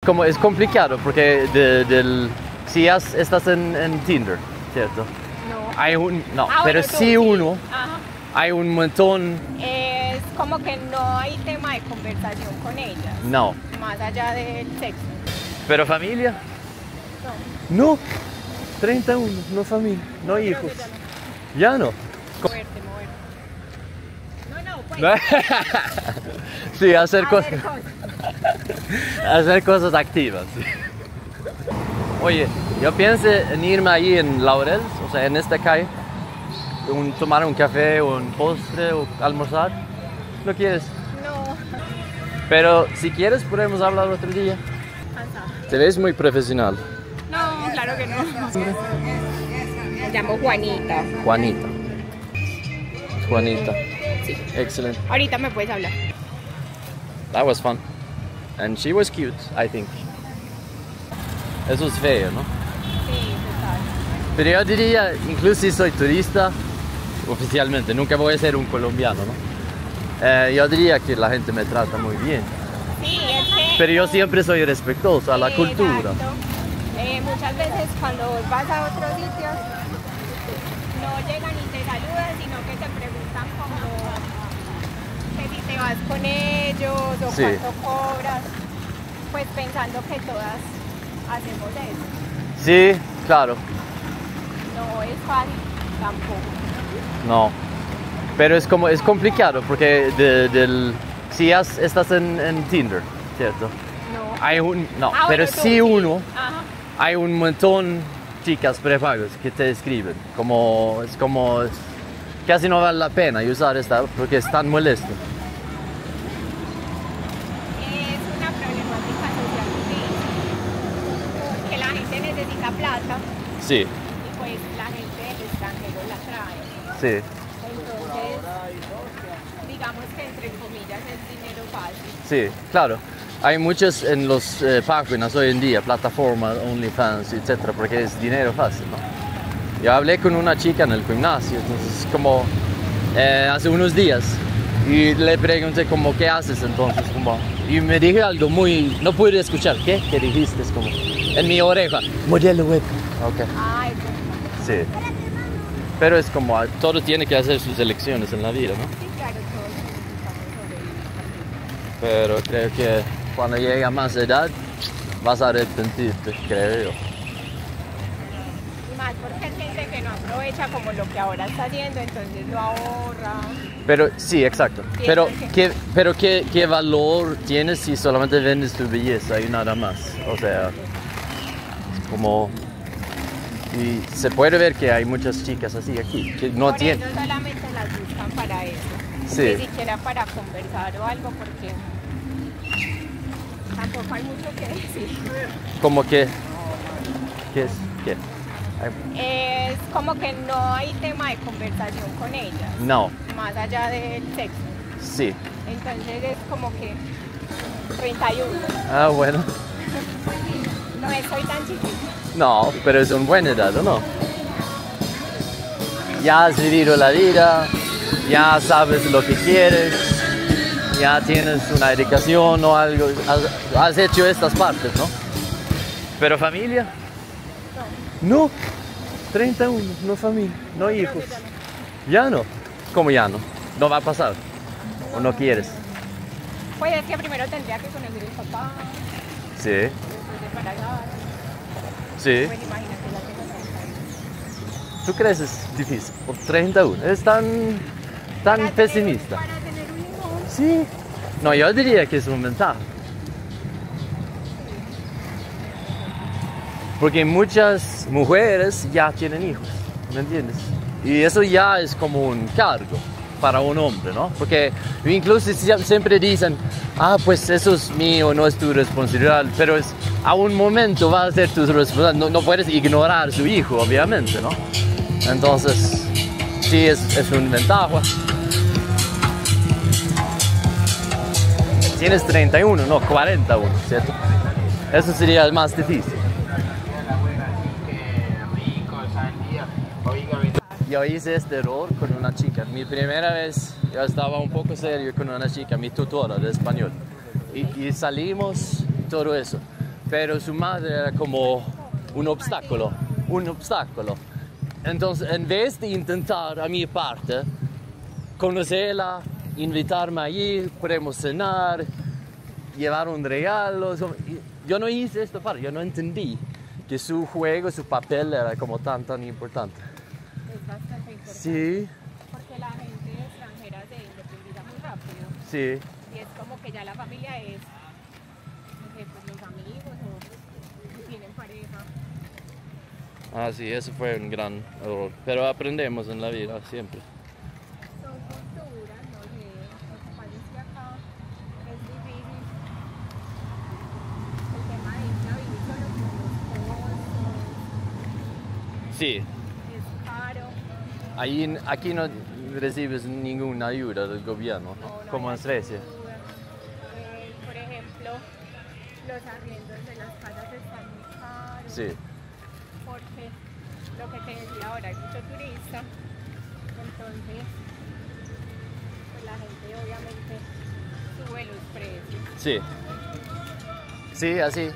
como, es complicado porque si estás en Tinder, ¿cierto? No. Hay un, no, Ah, pero bueno, tú, sí sí. uno, Ajá. hay un montón, Es como que no hay tema de conversación con ellas, no. más allá del sexo. Pero familia, No, no. 31, no familia, no creo hijos. que Ya no. moverte. No, pues. Sí, hacer hacer cosas. Hacer cosas activas. Sí. Oye, yo pensé en irme ahí en Laureles, o sea, en esta calle, tomar un café o un postre o almorzar. ¿No quieres? No, Pero si quieres podemos hablar otro día. cansada. Te ves muy profesional. No, claro que no. Me llamo Juanita. Juanita. Juanita. Sí. Excellent. Ahorita me puedes hablar. That was fun. And she was cute, I think. Eso es feo, ¿no? Sí, total. Pero yo diría, incluso si soy turista, oficialmente, nunca voy a ser un colombiano, ¿no? Yo diría que la gente me trata muy bien. Sí, es que... Pero yo siempre soy respetuoso a la cultura. Exacto. Muchas veces cuando vas a otros sitios no llegan y te saludan, sino que te preguntan como que si te vas con ellos o Sí. cuánto cobras, pues pensando que todas hacemos eso. Sí, claro, No es fácil tampoco. no. Pero es como, es complicado porque si estás en Tinder, ¿cierto? No. Hay un, no, Ah, pero bueno, tú, sí sí. uno, Ajá. hay un montón chicas prepagos que te escriben. Es como, casi no vale la pena usar esta porque es tan molesto. Es una problemática social porque la gente necesita plata Sí, y pues la gente del extranjero la trae. sí, Entonces, digamos que entre comillas es dinero fácil. sí, claro. Hay muchas en los páginas hoy en día, plataformas, OnlyFans, etcétera, porque es dinero fácil, ¿no? Yo hablé con una chica en el gimnasio, entonces como hace unos días, y le pregunté como, ¿qué haces entonces? Como, y me dije algo muy, no pude escuchar, ¿qué? ¿Qué dijiste? Es como, en mi oreja, modelo web. Ok, Ay, sí. Pero es como, todo tiene que hacer sus elecciones en la vida, ¿no? sí, claro, todos necesitamos sobrevivir. Pero creo que cuando llega a más edad vas a arrepentirte, creo yo. Y más porque hay gente que no aprovecha como lo que ahora está haciendo, entonces lo ahorra. Pero sí, exacto. Pero ¿qué valor tienes si solamente vendes tu belleza y nada más? O sea, como... Y se puede ver que hay muchas chicas así aquí, que no Por tienen... eso solamente las buscan para eso. Sí. Ni siquiera para conversar o algo porque tampoco hay mucho que decir. Como que... ¿Qué es? ¿Qué? Es como que no hay tema de conversación con ellas, No, más allá del sexo. sí. Entonces es como que 31. Ah, bueno. No soy tan chiquita. No, pero es una buena edad, ¿o no? Ya has vivido la vida, ya sabes lo que quieres, ya tienes una educación o algo, has hecho estas partes, ¿no? Pero familia, no. 31, no familia, no hijos. Ya no. ¿Cómo ya no? No va a pasar. ¿O no quieres? Pues es que primero tendría que conocer el papá, Sí, después embarazar. sí. Pues imagínate, ya tengo 31. ¿Tú crees es difícil? Por 31, es tan pesimista. Para tener un hijo. Sí. No, yo diría que es una ventaja. Porque muchas mujeres ya tienen hijos, ¿me entiendes? Y eso ya es como un cargo para un hombre, ¿no? Porque incluso siempre dicen, pues eso es mío, no es tu responsabilidad, pero a un momento va a ser tu responsabilidad, no puedes ignorar a su hijo, obviamente, ¿no? Entonces, sí, es una ventaja. Tienes 31, no 41, ¿cierto? Eso sería el más difícil. Yo hice este error con una chica. Mi primera vez yo estaba un poco serio con una chica, mi tutora de español. Y salimos todo eso. pero su madre era como un obstáculo. Entonces, en vez de intentar a mi parte conocerla, invitarme allí, podemos cenar, llevar un regalo. Yo no hice esta parte, yo no entendí que su juego, su papel era como tan importante. Es bastante importante. Sí, Porque la gente extranjera se independiza muy rápido. sí, Y es como que ya la familia es, no sé, pues los amigos o tienen pareja. ah sí, eso fue un gran error, pero aprendemos en la vida siempre. Son culturas, no sé, lo que pasa es que acá es difícil el tema de irse a vivir solo con los costos, Sí, es caro. aquí no recibes ninguna ayuda del gobierno, ¿no? No Como hay en Suecia. ayuda. Por ejemplo, los arriendos de las casas están muy caros. Sí, Porque lo que te decía ahora, hay mucho turista, entonces pues la gente obviamente sube los precios. sí, sí, así.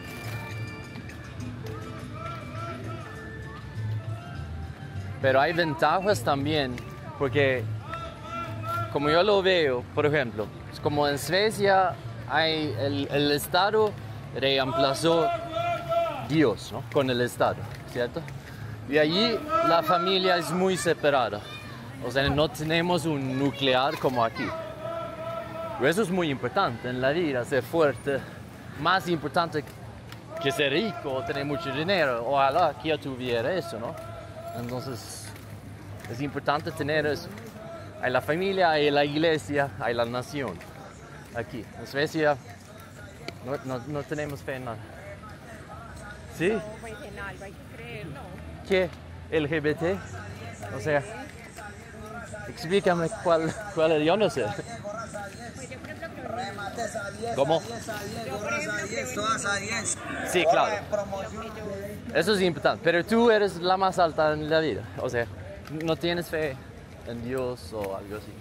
Pero hay ventajas también, porque como yo lo veo, por ejemplo, es como en Suecia hay el Estado reemplazó Dios, ¿no? Con el Estado, ¿cierto? Y allí la familia es muy separada, o sea, no tenemos un nuclear como aquí. Pero eso es muy importante en la vida, ser fuerte, más importante que ser rico o tener mucho dinero. Ojalá que yo tuviera eso, ¿no? Entonces, es importante tener eso. Hay la familia, hay la iglesia, hay la nación. Aquí, en Suecia, no tenemos fe en nada. ¿Sí? No, pues en algo hay que creer, ¿no? ¿Qué? ¿LGBT? O sea, explícame cuál es, yo no sé. Pues yo por ejemplo creo ¿Cómo? yo por ejemplo creo Sí, claro. en lo que yo, Eso es importante, pero tú eres la más alta en la vida. O sea, no tienes fe en Dios o algo así.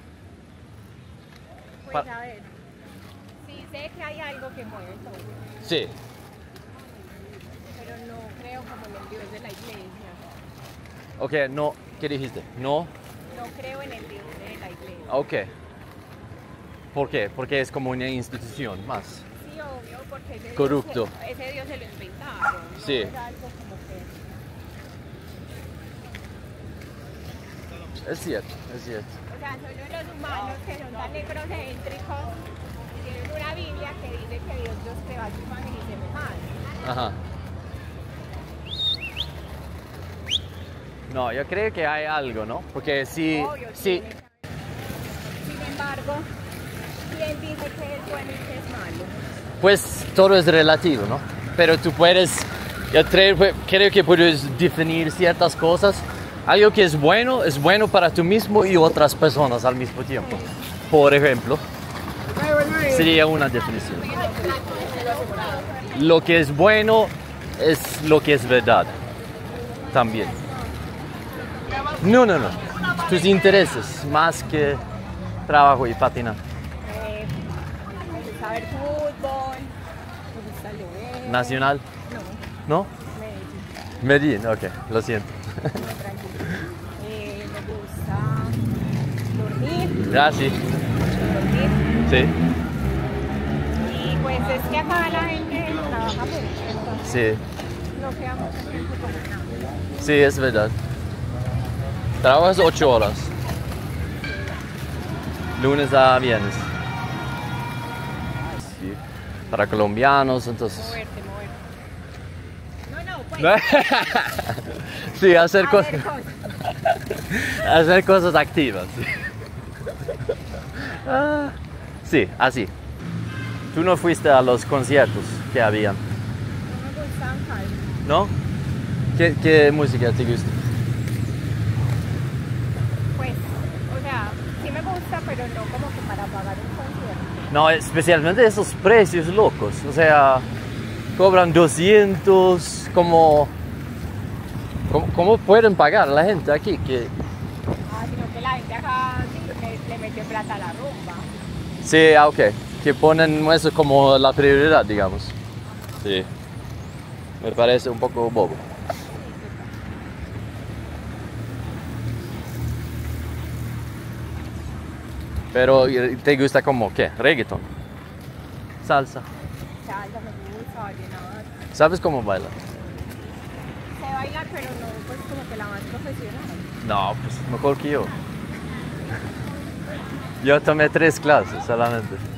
pues a ver, sí sé que hay algo que mueve todo, Sí, pero no creo como en el Dios de la iglesia. ok, no, ¿qué dijiste? No, No creo en el Dios de la iglesia. ok. ¿Por qué? Porque es como una institución más. Sí, obvio, porque ese Corrupto. Ese Dios se lo inventaron. ¿No? Sí. Es algo como que... Es cierto, es cierto. O sea, solo los humanos que son tan necrocéntricos tienen una Biblia que dice que Dios los creó a su imagen y semejanza. Ajá. No, yo creo que hay algo, ¿no? Porque si, Obvio, si, tiene que haber. Sin embargo, ¿quién dice que es bueno y que es malo? pues todo es relativo, ¿no? Pero tú puedes, yo creo que puedes definir ciertas cosas. Algo que es bueno para tú mismo y otras personas al mismo tiempo. Por ejemplo, sería una definición. Lo que es bueno es lo que es verdad. También. No. Tus intereses, más que trabajo y patinar. Me gusta ver fútbol, me gusta leer. Nacional, No, ¿no? Medellín, Medellín, ok, lo siento. no, tranquilo. Me gusta dormir, Ah, sí, sí, y pues es que acá la gente trabaja mucho, entonces sí, no queda mucho tiempo como nada. sí, es verdad. Trabajas 8 horas. Lunes a viernes. Sí, para colombianos, entonces. Moverte. No, pues. Sí, hacer cosas. Hacer cosas. Hacer cosas activas. Sí. Ah, sí, así. Tú no fuiste a los conciertos que habían, No me gustan casi. ¿no? ¿Qué música te gusta? Pues, o sea, sí me gusta, pero no como que para pagar un concierto. No, especialmente esos precios locos. O sea, cobran 200, ¿cómo pueden pagar la gente aquí? Sino que la gente acá sí, le mete plata a la rumba. Sí, ok. Que ponen eso como la prioridad, digamos. Sí, me parece un poco bobo. Pero ¿te gusta como qué? Reggaeton, salsa. Salsa, me gusta, vallenato. ¿Sabes cómo bailar? Sé bailar, pero no pues como que la más profesional. No, pues mejor que yo. Yo tomé 3 clases solamente.